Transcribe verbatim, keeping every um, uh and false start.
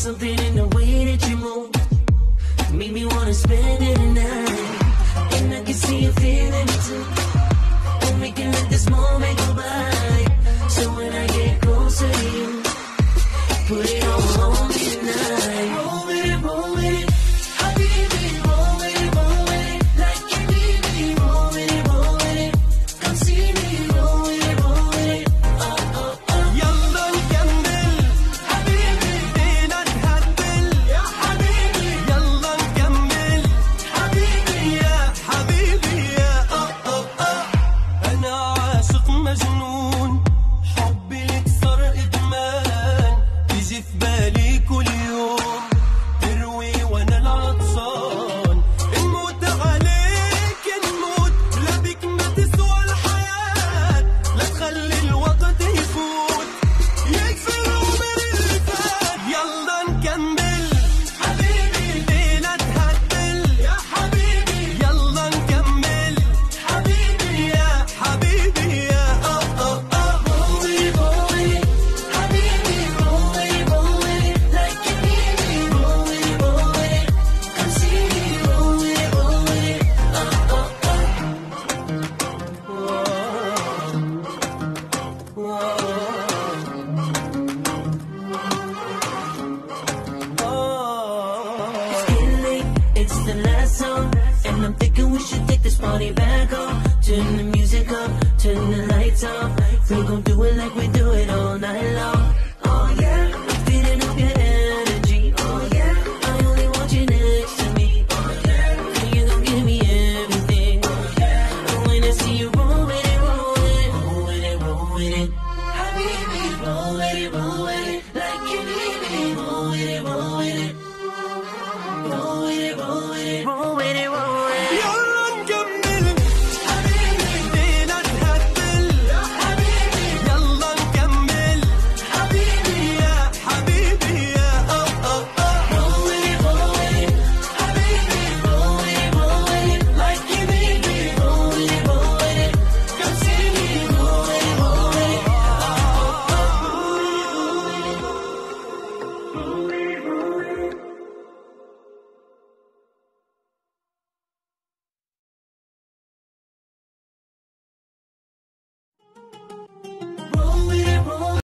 something in the way that you move. Make me wanna spend it tonight. And I can see you feeling it too. And we can let this moment go by. So when I get closer to you, put it on, hold me tonight. Roll with it, roll with it. Habibi, roll with it, roll with it. Like you need me, roll with it, roll with it. Come see me, roll with it, roll with it. Oh, oh, oh. يلا نكمل حبيبي بينا نهبل يا حبيبي يلا نكمل حبيبي يا حبيبي يا أه أه أه أنا عاشق مجنون حبي لك صار إدمان تيجي في بالي كل يوم تروي وأنا العطشان نموت عليك نموت لا بك ما تسوى الحياة لا تخلي الوقت يفوت يكفي العمر اللي فات يلا نكمل حبيبي بينا نهبل يا حبيبي يلا نكمل حبيبي يا حبيبي يا أه أه أه Roll with it, roll with it. Habibi, roll with it, roll with it. Like you need me, roll with it, roll with it. Come see me, roll with it, roll with it. Oh, oh, oh. Whoa, whoa. It's getting late, it's the last song, and I'm thinking we should take this party back home. Turn the music up, turn the lights off. We gon' do it like we do it all night long. Oh yeah, I'm feeding up your energy. Oh yeah, I only want you next to me. Oh yeah, and you gon' give me everything. Oh yeah, and when I see you roll with it, roll with it, roll with it, roll with it. Habibi, roll with it, roll with it. Like you need me, roll with it, roll with it.